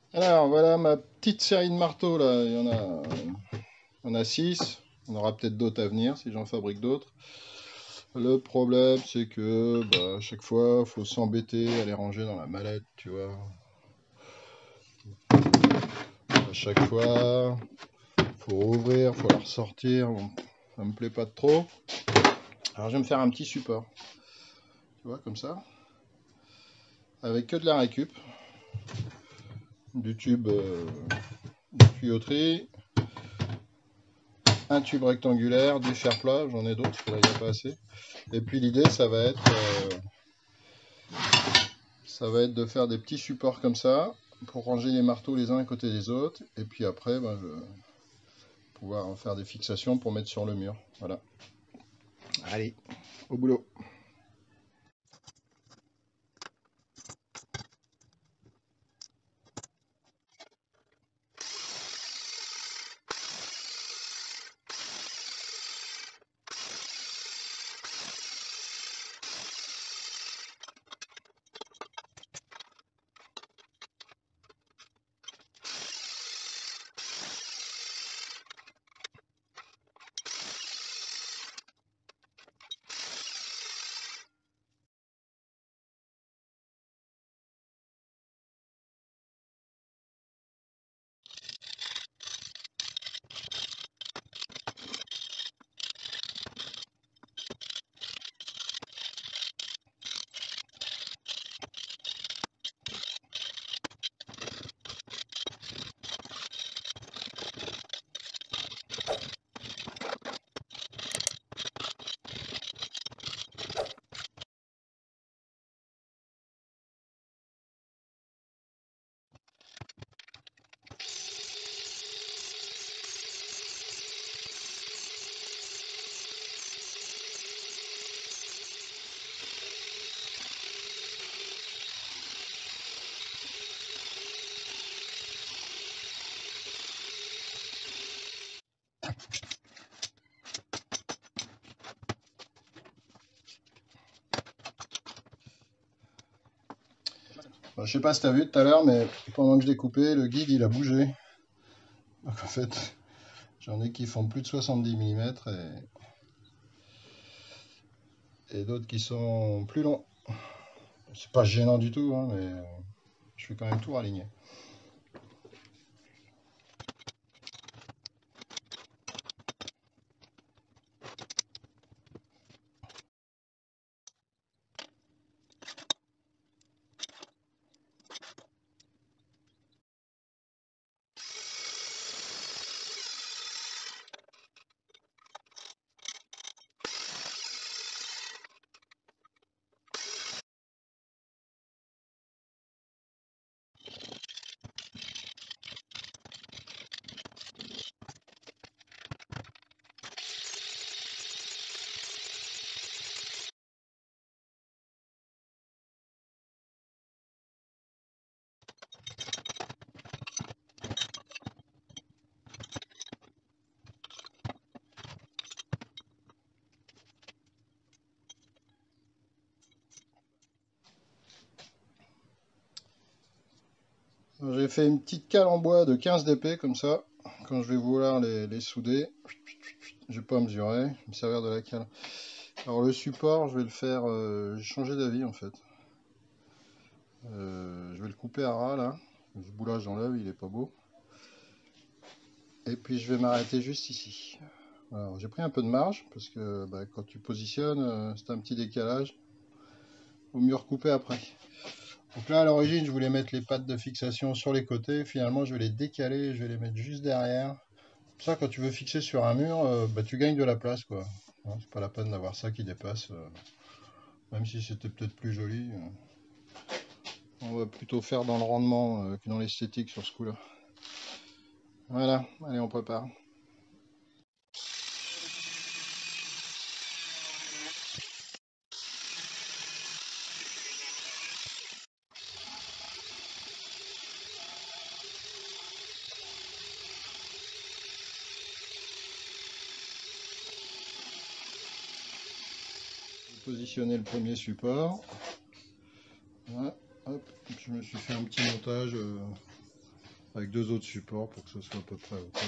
Alors voilà ma petite série de marteaux là, il y en a 6. On aura peut-être d'autres à venir si j'en fabrique d'autres. Le problème c'est que à chaque fois faut s'embêter à les ranger dans la mallette, tu vois. À chaque fois, faut ouvrir, faut la ressortir. Bon, ça me plaît pas trop. Alors je vais me faire un petit support, tu vois, comme ça, avec que de la récup, du tube de tuyauterie, un tube rectangulaire, du fer plat, j'en ai d'autres, parce que là il n'y a pas assez. Et puis l'idée ça va être de faire des petits supports comme ça, pour ranger les marteaux les uns à côté des autres, et puis après je vais pouvoir faire des fixations pour mettre sur le mur. Voilà. Allez, au boulot. Je sais pas si tu as vu tout à l'heure, mais pendant que je l'ai coupé, le guide il a bougé. Donc en fait, j'en ai qui font plus de 70 mm et d'autres qui sont plus longs. C'est pas gênant du tout, hein, mais je fais quand même tout raligner. J'ai fait une petite cale en bois de 15 dp comme ça. Quand je vais vouloir les souder, je vais pas mesurer, je vais me servir de la cale. Alors le support, je vais le faire, j'ai changé d'avis en fait. Je vais le couper à ras là. Ce boulage j'enlève, il est pas beau. Et puis je vais m'arrêter juste ici. Alors j'ai pris un peu de marge parce que quand tu positionnes, c'est un petit décalage. Vaut mieux recouper après. Donc là à l'origine je voulais mettre les pattes de fixation sur les côtés. Finalement je vais les décaler, je vais les mettre juste derrière. Pour ça quand tu veux fixer sur un mur, tu gagnes de la place quoi. Hein, c'est pas la peine d'avoir ça qui dépasse. Même si c'était peut-être plus joli. On va plutôt faire dans le rendement que dans l'esthétique sur ce coup-là. Voilà, allez on prépare. Positionner le premier support. Voilà, hop, je me suis fait un petit montage avec deux autres supports pour que ce soit à peu près à hauteur.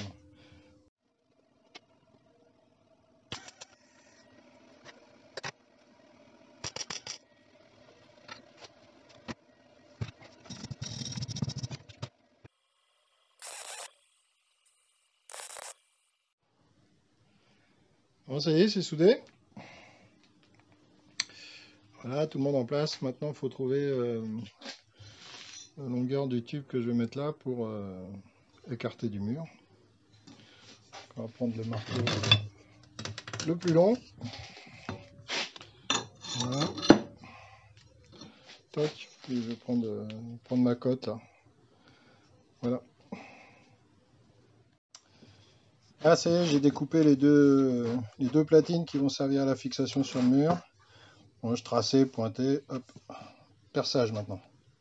Bon, ça y est, c'est soudé. Voilà, tout le monde en place. Maintenant, il faut trouver la longueur du tube que je vais mettre là pour écarter du mur. On va prendre le marteau le plus long. Voilà. Toc. Puis je vais prendre ma cote là. Voilà. Ah, ça y est, j'ai découpé les deux platines qui vont servir à la fixation sur le mur. Bon, je traçais, pointais, hop, perçage maintenant.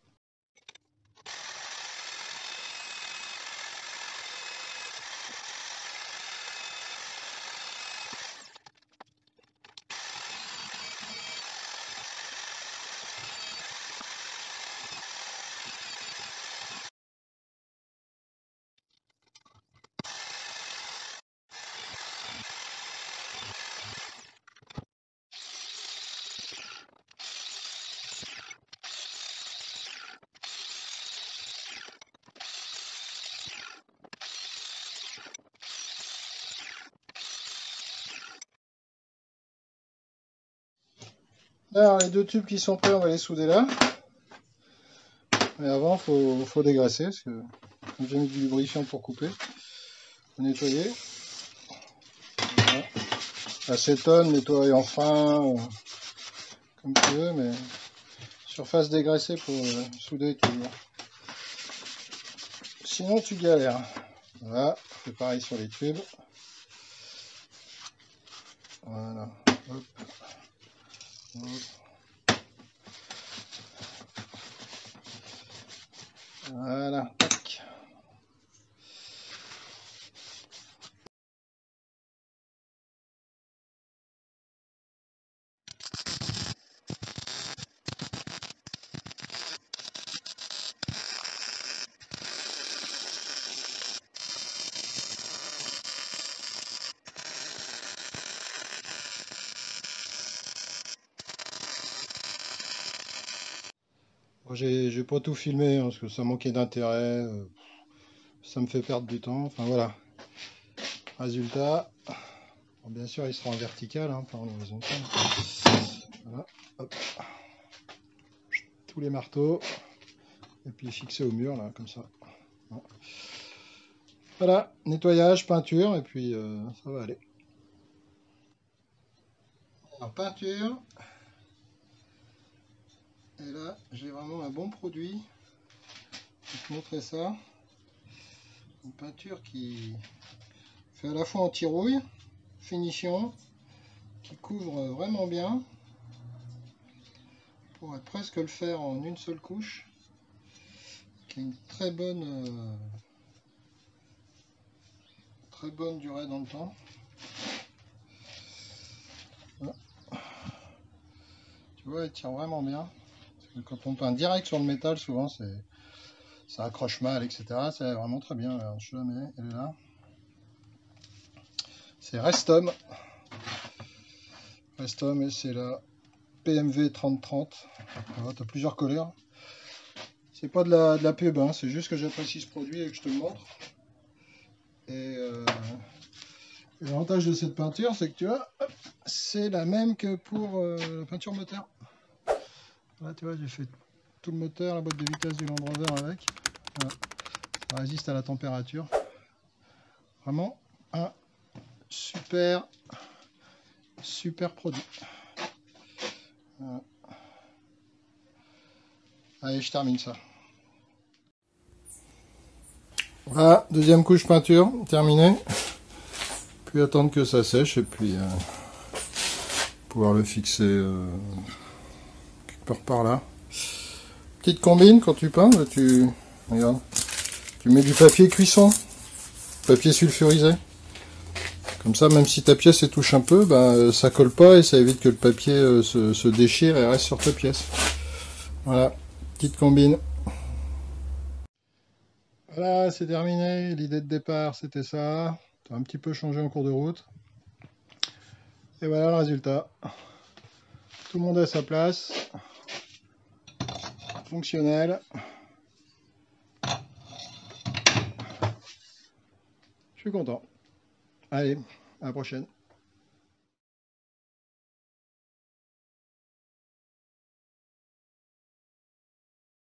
Alors, les deux tubes qui sont prêts, on va les souder là. Mais avant, faut dégraisser, parce que comme j'ai mis du lubrifiant pour couper, faut nettoyer. Voilà. Acétone, nettoyer en fin, comme tu veux, mais surface dégraissée pour souder toujours. Sinon, tu galères. Voilà, c'est pareil sur les tubes. Voilà, hop. Hop. Voilà, tac. Bon, j'ai pas tout filmé hein, parce que ça manquait d'intérêt, ça me fait perdre du temps. Enfin voilà. Résultat, bon, bien sûr il sera en vertical, hein, pas en horizontal. Voilà, hop. Tous les marteaux et puis fixé au mur là, comme ça. Voilà, nettoyage, peinture et puis ça va aller. Alors peinture. Et là, j'ai vraiment un bon produit. Je vais te montrer ça. Une peinture qui fait à la fois anti-rouille, finition, qui couvre vraiment bien. On pourrait presque le faire en une seule couche. Qui a une très bonne durée dans le temps. Voilà. Tu vois, elle tire vraiment bien. Parce que quand on peint direct sur le métal, souvent ça accroche mal, etc. C'est vraiment très bien. Alors, je la mets, elle est là. C'est Restom. Restom et c'est la PMV 3030. Voilà, tu as plusieurs couleurs. C'est pas de la pub, hein, c'est juste que j'apprécie ce produit et que je te le montre. Et l'avantage de cette peinture, c'est que tu vois, c'est la même que pour la peinture moteur. Là, tu vois, j'ai fait tout le moteur, la boîte de vitesse du Land Rover avec. Voilà. Ça résiste à la température. Vraiment un super produit. Voilà. Allez, je termine ça. Voilà, deuxième couche peinture, terminée. Puis attendre que ça sèche et puis pouvoir le fixer quelque part par là. Petite combine quand tu peins, là, regarde, tu mets du papier cuisson, papier sulfurisé. Comme ça, même si ta pièce touche un peu, bah, ça colle pas et ça évite que le papier se déchire et reste sur ta pièce. Voilà, petite combine. Voilà, c'est terminé. L'idée de départ, c'était ça. Ça a un petit peu changé en cours de route. Et voilà le résultat. Tout le monde à sa place. Fonctionnel. Je suis content. Allez, à la prochaine.